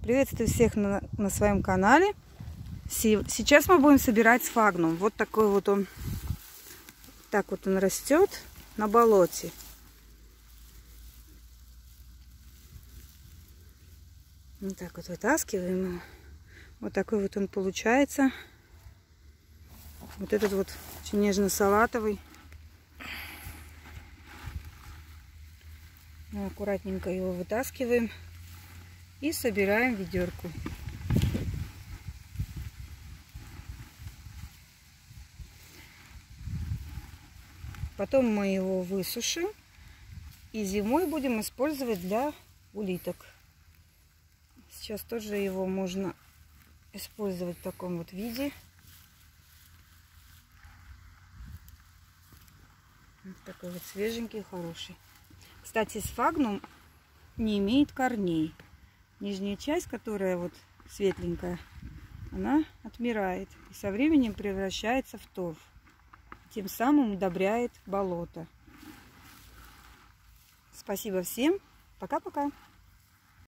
Приветствую всех на своем канале. Сейчас мы будем собирать сфагнум. Вот такой вот он. Так вот он растет на болоте. Вот так вот вытаскиваем его. Вот такой вот он получается. Вот этот вот очень нежно-салатовый. Мы аккуратненько его вытаскиваем и собираем в ведерку. Потом мы его высушим и зимой будем использовать для улиток. Сейчас тоже его можно использовать в таком вот виде. Вот такой вот свеженький, хороший. Кстати, сфагнум не имеет корней. Нижняя часть, которая вот светленькая, она отмирает и со временем превращается в торф. Тем самым удобряет болото. Спасибо всем. Пока-пока.